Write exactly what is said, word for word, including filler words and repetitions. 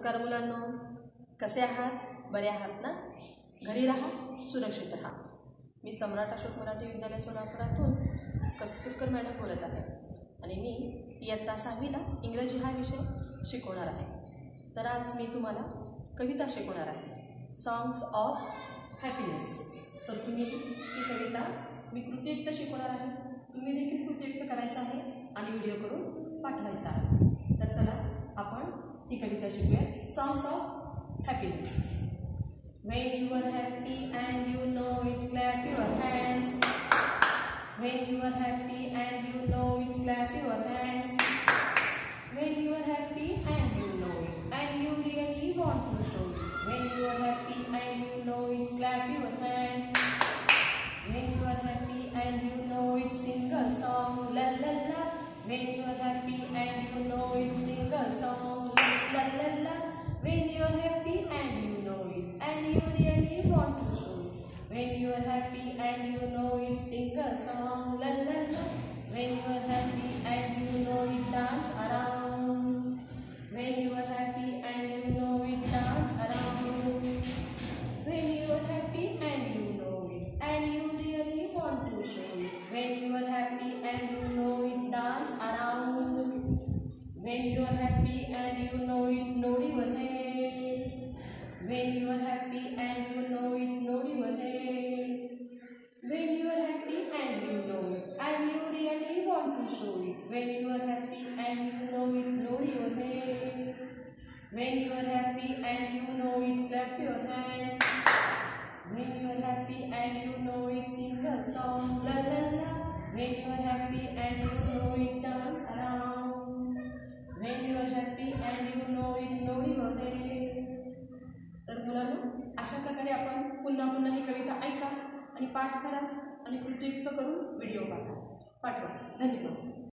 नमस्कार मुलांनो, कसे आहात? बरे आहात ना? घरी राहा, सुरक्षित राहा. मी सम्राट अशोक मराठी विद्यालय सोलापुरातून कस्तुरकर मॅडम बोलत आहे आणि मी इयत्ता सहावीला इंग्रजी हा विषय शिकवणार आहे. तर आज मी तुम्हाला कविता शिकवणार आहे, सॉंग्स ऑफ हॅपीनेस. तर तुम्ही ही कविता मी कृतीयुक्त शिकवणार आहे. तुम्ही देखील कृतीयुक्त करायचं आहे आणि व्हिडिओ करून पाठवायचा आहे. तर चला आपण ही कविता शिकूया, songs of happiness. When you are happy and you know it, clap your hands. When you are happy and you know it, clap your hands. When you are happy and you know it, and you really want to show it. When you are happy and you know it, clap your hands. When you are happy and you know it, sing a song, la la la. When you are happy and you know it, sing a song, la la la. When you are happy and you know it, and you really want to show it. When you are happy and you know it, sing a song, la la la. When you are happy and you know it, dance around. When you are happy and you know it, dance around. When you are happy and you know it, and you really want to show it. When you are happy and you know it, dance around. When you are happy and you know it, nod your head. When you are happy and you know it, nod your head. When you are happy and you know it, and you really want to show it. When you are happy and you know it, nod your head. When you are happy and you know it, clap your hands. When you are happy and you know it, sing a song, la la la. When you are happy and you know it, dance around. When you are happy and you know it, nod your head. तर मुलांनो, अशा प्रकारे आपण पुन्हा पुन्हा ही कविता ऐका आणि पाठ करा आणि कृतीयुक्त करून व्हिडिओ पाठवा पाठवा धन्यवाद.